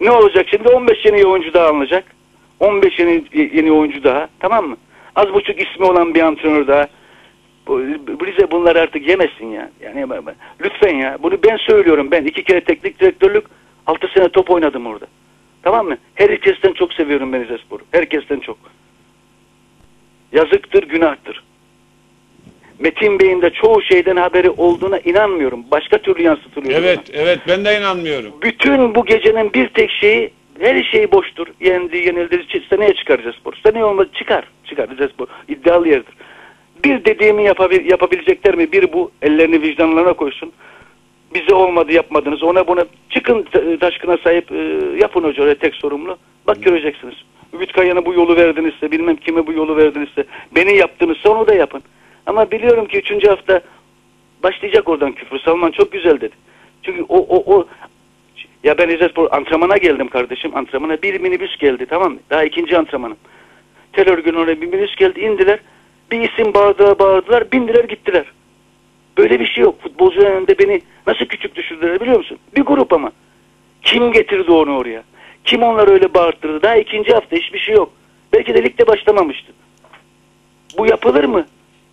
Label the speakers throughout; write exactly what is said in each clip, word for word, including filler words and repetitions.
Speaker 1: Ne olacak şimdi? on beş yeni oyuncu daha alınacak. on beş yeni, yeni oyuncu daha. Tamam mı? Az buçuk ismi olan bir antrenör daha. Bu, Rize bunları artık yemesin ya. Yani lütfen ya. Bunu ben söylüyorum. Ben iki kere teknik direktörlük, altı sene top oynadım orada. Tamam mı? Herkesten çok seviyorum ben Rizespor'u. Herkesten çok. Yazıktır, günahtır. Metin Bey'in de çoğu şeyden haberi olduğuna inanmıyorum. Başka türlü yansıtılıyor.
Speaker 2: Evet,
Speaker 1: bana.
Speaker 2: evet ben de inanmıyorum.
Speaker 1: Bütün bu gecenin bir tek şeyi, her şey boştur. Yendi, yenildi. Seneye çıkar Rizespor. Seneye olmadı çıkar. Çıkar Rizespor. İddialı yerdir. Bir dediğimi yapabil yapabilecekler mi? Bir bu, ellerini vicdanlarına koysun. Bize olmadı, yapmadınız. Ona buna çıkın, taşkına sahip e, yapın hocaya, tek sorumlu. Bak göreceksiniz. Ümit Kaya'na bu yolu verdinizse, bilmem kime bu yolu verdinizse, beni yaptınızsa onu da yapın. Ama biliyorum ki üçüncü hafta başlayacak oradan küfür. Salman çok güzel dedi. Çünkü o o o ya ben Rizespor antrenmana geldim kardeşim. Antrenmana bir minibüs geldi, tamam mı? Daha ikinci antrenmanım. Terör günü oraya bir minibüs geldi, indiler. Bir isim bağırdılar, bağırdılar, bindiler gittiler. Böyle bir şey yok. Futbolcuların önünde beni nasıl küçük düşürdüler biliyor musun? Bir grup ama. Kim getirdi onu oraya? Kim onları öyle bağırttırdı? Daha ikinci hafta hiçbir şey yok. Belki de ligde başlamamıştı. Bu yapılır mı?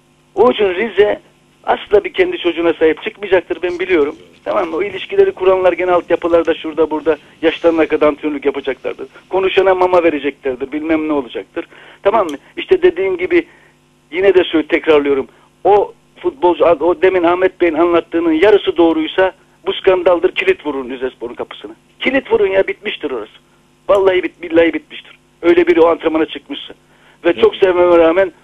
Speaker 1: O için Rize asla bir kendi çocuğuna sahip çıkmayacaktır, ben biliyorum. Tamam mı? O ilişkileri kuranlar gene altyapılarda şurada burada yaşlarına kadar antrenörlük yapacaklardır. Konuşana mama vereceklerdir. Bilmem ne olacaktır. Tamam mı? İşte dediğim gibi yine de söyle, tekrarlıyorum. O futbolcu, o demin Ahmet Bey'in anlattığının yarısı doğruysa bu skandaldır, kilit vurun Rizespor'un kapısına. Kilit vurun ya, bitmiştir orası. Vallahi bit, billahi bitmiştir. Öyle biri o antrenmana çıkmışsa. Ve evet, çok sevmeme rağmen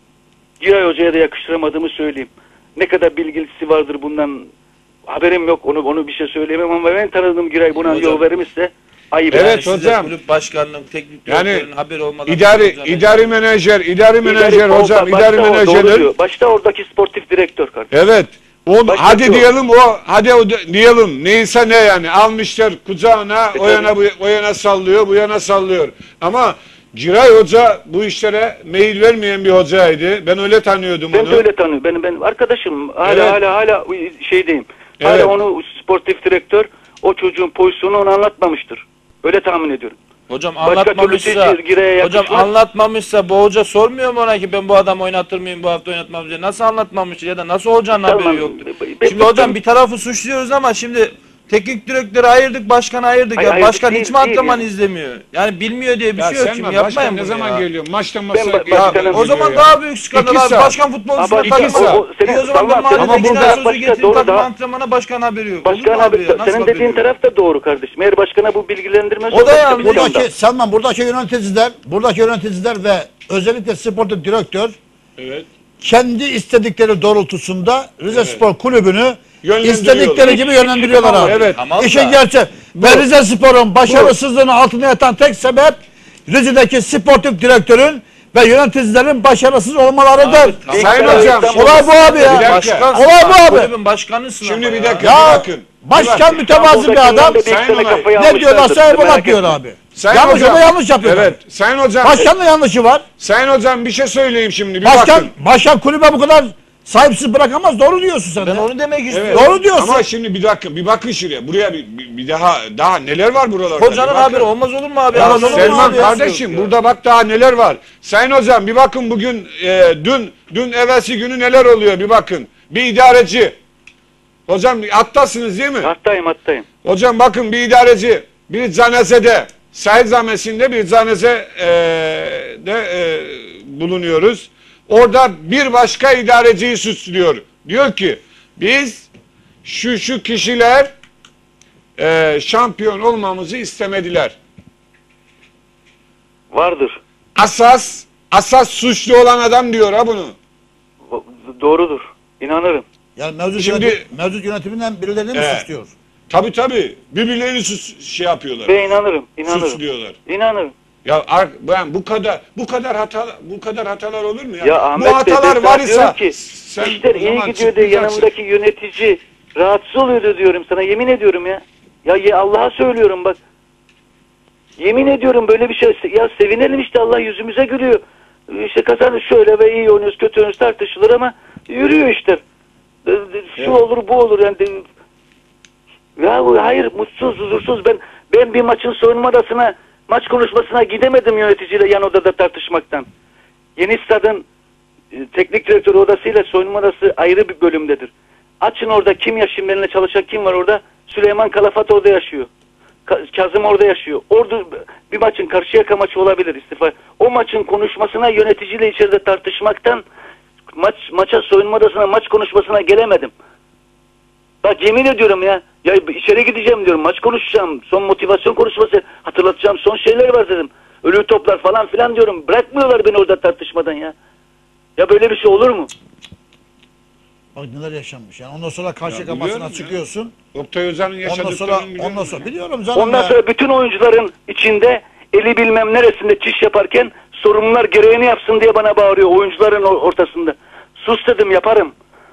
Speaker 1: Giray Hoca'ya da yakıştıramadığımı söyleyeyim. Ne kadar bilgisi vardır bundan haberim yok, onu onu bir şey söyleyemem ama ben tanıdığım Giray buna yol vermişse ayıp.
Speaker 2: Evet
Speaker 3: yani
Speaker 2: hocam.
Speaker 3: Kulüp başkanının, teknik direktörün yani, haberi olmadan
Speaker 2: idari idari menajer, idari menajer hocam, idari menajerler.
Speaker 1: Başta oradaki sportif direktör kardeşim.
Speaker 2: Evet. On, hadi
Speaker 1: o.
Speaker 2: diyelim o, hadi o diyelim neyse ne yani almışlar kucağına, e, o yana bu, o yana sallıyor, bu yana sallıyor. Ama Giray Hoca bu işlere meyil vermeyen bir hocaydı. Ben öyle tanıyordum
Speaker 1: ben
Speaker 2: onu.
Speaker 1: Ben de öyle tanıyorum. Benim benim arkadaşım hala
Speaker 2: evet,
Speaker 1: hala hala şeydeyim. Hala evet, onu sportif direktör o çocuğun pozisyonu onu anlatmamıştır. Öyle tahmin ediyorum.
Speaker 3: Hocam anlatmamışsa, hocam anlatmamışsa bu hoca sormuyor mu ona ki ben bu adamı oynatır mıyım, bu hafta oynatmam diye? Nasıl anlatmamış ya da nasıl hocanın tamam, haberi yoktu? Şimdi hocam bir tarafı suçluyoruz ama şimdi teknik direktörü ayırdık, başkanı ayırdık. Hayır, ya hayır, başkan değil, hiç mi antrenman yani izlemiyor? Yani bilmiyor diye bir ya şey yok. Şimdi yapmayın
Speaker 2: ne zaman
Speaker 3: ya.
Speaker 2: geliyor? Maçtan
Speaker 1: maça
Speaker 2: ya,
Speaker 3: o zaman ya, daha büyük skandal abi. Başkan futbolcusuna takma. O, o, o zaman ben mahallede sözü getirdim takım antrenmana başkan haberi yok.
Speaker 1: Başkan haberi. Senin dediğin taraf da doğru kardeşim. Eğer başkana bu bilgilendirmez.
Speaker 4: O da yani buradaki Salman, buradaki yöneticiler, buradaki yöneticiler ve özellikle sportif direktör
Speaker 2: evet,
Speaker 4: kendi istedikleri doğrultusunda Rizespor evet, kulübünü
Speaker 2: İstedikleri
Speaker 4: gibi yönlendiriyorlar abi.
Speaker 2: Evet.
Speaker 4: İşin gerçeği. Ve Rizespor'un başarısızlığının altına yatan tek sebep Rize'deki sportif direktörün ve yöneticilerin başarısız olmalarıdır.
Speaker 2: Abi, tamam. Sayın hocam.
Speaker 4: Olay bu abi ya.
Speaker 3: Başkan,
Speaker 4: olay bu abi.
Speaker 3: Kulübün başkanısın.
Speaker 2: Şimdi bir dakika
Speaker 4: ya,
Speaker 2: bir bakın.
Speaker 4: Başkan mütevazı bir adam. Ne diyorlarsa eyvallah diyor abi.
Speaker 2: Sayın
Speaker 4: yanlış
Speaker 2: hocam,
Speaker 4: o da yanlış yapıyor.
Speaker 2: Evet. Abi. Sayın hocam.
Speaker 4: Başkanın da yanlışı var.
Speaker 2: Sayın hocam bir şey söyleyeyim şimdi. Bir
Speaker 4: başkan,
Speaker 2: bakın.
Speaker 4: Başkan kulübe bu kadar sahipsiz bırakamaz. Doğru diyorsun sen.
Speaker 3: Ben
Speaker 4: de.
Speaker 3: onu demek istiyorum.
Speaker 2: Evet.
Speaker 4: Doğru diyorsun.
Speaker 2: Ama şimdi bir dakika bir bakın şuraya. Buraya bir, bir, bir daha daha neler var buralarda?
Speaker 3: Hocanın haberi olmaz olur mu abi?
Speaker 2: Ya Selman kardeşim ya, burada bak daha neler var. Sayın hocam bir bakın bugün e, dün dün evvelsi günü neler oluyor bir bakın. Bir idareci. Hocam hattasınız değil mi?
Speaker 1: Hattayım hattayım.
Speaker 2: Hocam bakın bir idareci bir canazede sahil zamesinde bir canaze e, de e, bulunuyoruz. Orada bir başka idareciyi suçluyor. Diyor ki biz şu şu kişiler e, şampiyon olmamızı istemediler.
Speaker 1: Vardır.
Speaker 2: Asas asas suçlu olan adam diyor ha bunu.
Speaker 1: Doğrudur. İnanırım.
Speaker 4: Yani mevcut,
Speaker 2: Şimdi,
Speaker 4: yönetim, mevcut yönetiminden birilerini mi
Speaker 2: e,
Speaker 4: suçluyor?
Speaker 2: Tabii tabii. Birbirlerini sus, şey yapıyorlar.
Speaker 1: Ben inanırım. İnanırım.
Speaker 2: Suçluyorlar.
Speaker 1: İnanırım.
Speaker 2: Ya ben bu kadar bu kadar hata bu kadar hatalar olur mu ya?
Speaker 1: Ya Ahmet
Speaker 2: bu hatalar var ise
Speaker 1: ki işler iyi gidiyor diye yanımdaki yönetici rahatsız oluyordu diyorum sana, yemin ediyorum ya. Ya, ya Allah'a söylüyorum bak. Yemin ediyorum böyle bir şey. Ya sevinelim işte, Allah yüzümüze gülüyor. İşte kazanır şöyle ve iyi oynuyoruz, kötü oynuyoruz tartışılır ama yürüyor işte. Şu olur bu olur yani. Ya hayır, mutsuz, huzursuz ben ben bir maçın soyunma odasına, maç konuşmasına gidemedim yöneticiyle yan odada tartışmaktan. Yeni stadın e, teknik direktör odasıyla soyunma odası ayrı bir bölümdedir. Açın orada kim yaşıyor, benimle çalışan kim var orada? Süleyman Kalafat orada yaşıyor. Ka Kazım orada yaşıyor. Orada bir maçın Karşıyaka maçı olabilir istifa. O maçın konuşmasına yöneticiyle içeride tartışmaktan maç maça soyunma odasına maç konuşmasına gelemedim. Bak yemin ediyorum ya. Ya içeri gideceğim diyorum. Maç konuşacağım. Son motivasyon konuşması hatırlatacağım. Son şeyler var dedim. Ölü toplar falan filan diyorum. Bırakmıyorlar beni orada tartışmadan ya. Ya böyle bir şey olur mu?
Speaker 4: Bak neler yaşanmış yani. Ondan sonra karşı
Speaker 2: Ya
Speaker 4: kafasına
Speaker 2: biliyorum ya.
Speaker 4: çıkıyorsun.
Speaker 2: Oktay Özal'ın
Speaker 4: Ondan
Speaker 2: yaşadıklarını
Speaker 4: sonra
Speaker 2: biliyorum.
Speaker 4: ondan sonra biliyorum canım
Speaker 1: Ondan
Speaker 4: ya.
Speaker 1: sonra bütün oyuncuların içinde eli bilmem neresinde çiş yaparken sorumlular gereğini yapsın diye bana bağırıyor oyuncuların ortasında. Sus dedim, yaparım.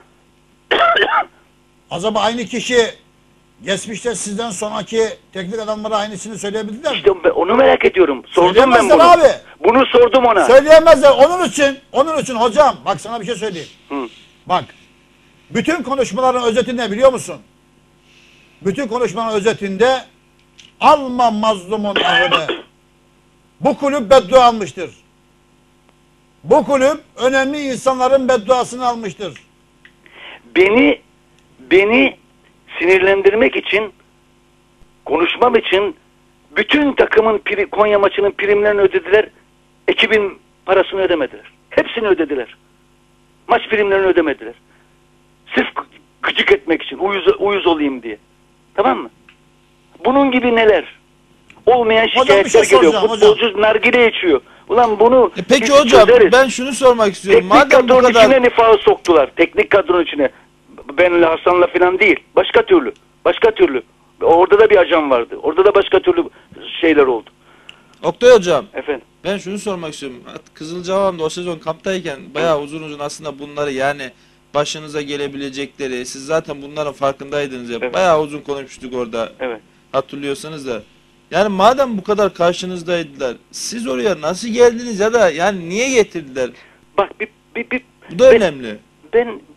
Speaker 4: Acaba aynı kişi geçmişte sizden sonraki teknik adamlara aynısını söyleyebildiler mi?
Speaker 1: İşte ben onu merak ediyorum. Sordum ben
Speaker 4: Söyleyemezler
Speaker 1: bunu.
Speaker 4: abi.
Speaker 1: Bunu sordum ona.
Speaker 4: Söyleyemezler. Onun için, onun için hocam bak sana bir şey söyleyeyim.
Speaker 1: Hı.
Speaker 4: Bak. Bütün konuşmaların özeti ne biliyor musun? Bütün konuşmanın özetinde alma mazlumun ahını. Bu kulüp beddua almıştır. Bu kulüp önemli insanların bedduasını almıştır.
Speaker 1: Beni beni sinirlendirmek için, konuşmam için bütün takımın pri, Konya maçının primlerini ödediler. Ekibin parasını ödemediler. Hepsini ödediler. Maç primlerini ödemediler. Sırf gıcık etmek için, uyuz, uyuz olayım diye. Tamam mı? Bunun gibi neler? Olmayan şikayetler
Speaker 4: şey
Speaker 1: geliyor.
Speaker 4: soracağım,
Speaker 1: Futbolcu
Speaker 4: hocam.
Speaker 1: nargile içiyor. Ulan bunu
Speaker 3: E peki
Speaker 1: biz
Speaker 3: hocam
Speaker 1: çözeriz.
Speaker 3: ben şunu sormak istiyorum.
Speaker 1: Teknik
Speaker 3: Madem bu
Speaker 1: kadronun
Speaker 3: kadar
Speaker 1: içine nifağı soktular. Teknik kadronun içine. Benle Hasan'la falan değil. Başka türlü. Başka türlü. Orada da bir ajan vardı. Orada da başka türlü şeyler oldu.
Speaker 3: Oktay hocam
Speaker 1: Efendim.
Speaker 3: ben şunu sormak istiyorum. Kızılcahamam'da o sezon kamptayken bayağı uzun uzun aslında bunları yani başınıza gelebilecekleri siz zaten bunların farkındaydınız ya.
Speaker 1: Evet.
Speaker 3: Bayağı uzun konuşmuştuk orada.
Speaker 1: Evet.
Speaker 3: Hatırlıyorsanız da. Yani madem bu kadar karşınızdaydılar siz oraya nasıl geldiniz ya da yani niye getirdiler?
Speaker 1: Bak bir, bir, bir
Speaker 3: Bu da
Speaker 1: ben,
Speaker 3: önemli.
Speaker 1: ben